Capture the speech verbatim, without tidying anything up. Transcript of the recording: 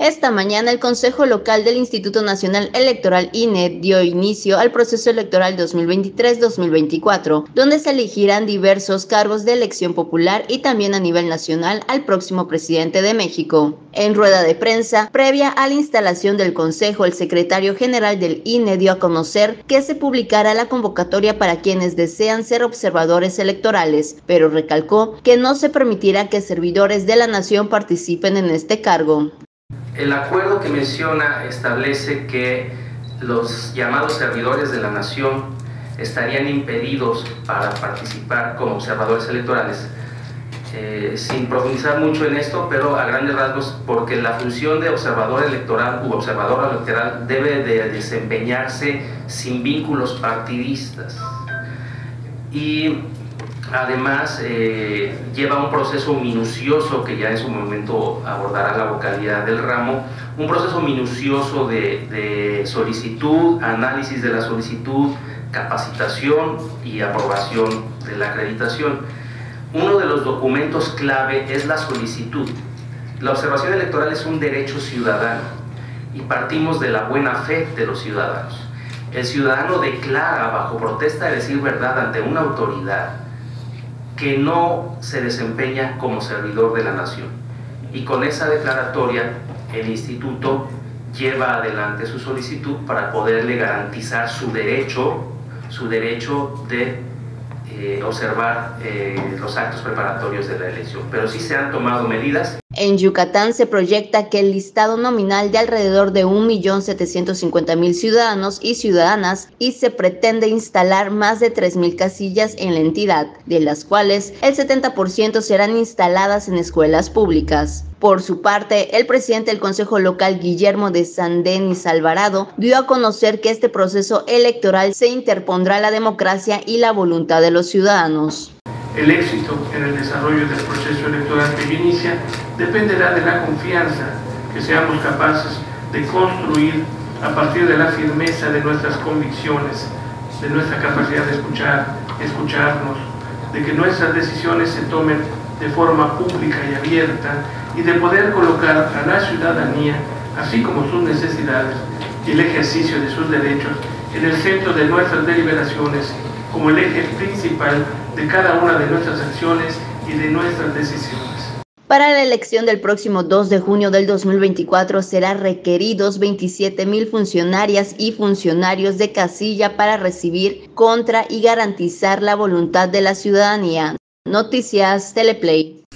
Esta mañana, el Consejo Local del Instituto Nacional Electoral I N E dio inicio al proceso electoral dos mil veintitrés dos mil veinticuatro, donde se elegirán diversos cargos de elección popular y también a nivel nacional al próximo presidente de México. En rueda de prensa, previa a la instalación del Consejo, el secretario general del I N E dio a conocer que se publicará la convocatoria para quienes desean ser observadores electorales, pero recalcó que no se permitirá que servidores de la nación participen en este cargo. El acuerdo que menciona establece que los llamados servidores de la nación estarían impedidos para participar como observadores electorales. Eh, sin profundizar mucho en esto, pero a grandes rasgos, porque la función de observador electoral u observadora electoral debe de desempeñarse sin vínculos partidistas. Y además eh, lleva un proceso minucioso que ya en su momento abordará la vocalidad del ramo, un proceso minucioso de, de solicitud, análisis de la solicitud, capacitación y aprobación de la acreditación. Uno de los documentos clave es la solicitud. La observación electoral es un derecho ciudadano y partimos de la buena fe de los ciudadanos. El ciudadano declara bajo protesta de decir verdad ante una autoridad que no se desempeña como servidor de la nación, y con esa declaratoria el instituto lleva adelante su solicitud para poderle garantizar su derecho, su derecho de eh, observar eh, los actos preparatorios de la elección, pero sí se han tomado medidas. En Yucatán se proyecta que el listado nominal de alrededor de un millón setecientos cincuenta mil ciudadanos y ciudadanas y se pretende instalar más de tres mil casillas en la entidad, de las cuales el setenta por ciento serán instaladas en escuelas públicas. Por su parte, el presidente del Consejo Local, Guillermo de San Denis Alvarado, dio a conocer que este proceso electoral se interpondrá la democracia y la voluntad de los ciudadanos. El éxito en el desarrollo del proceso electoral que inicia dependerá de la confianza que seamos capaces de construir a partir de la firmeza de nuestras convicciones, de nuestra capacidad de escuchar, escucharnos, de que nuestras decisiones se tomen de forma pública y abierta y de poder colocar a la ciudadanía, así como sus necesidades y el ejercicio de sus derechos, en el centro de nuestras deliberaciones como el eje principal de cada una de nuestras acciones y de nuestras decisiones. Para la elección del próximo dos de junio del dos mil veinticuatro serán requeridos veintisiete mil funcionarias y funcionarios de casilla para recibir, contra y garantizar la voluntad de la ciudadanía. Noticias Teleplay.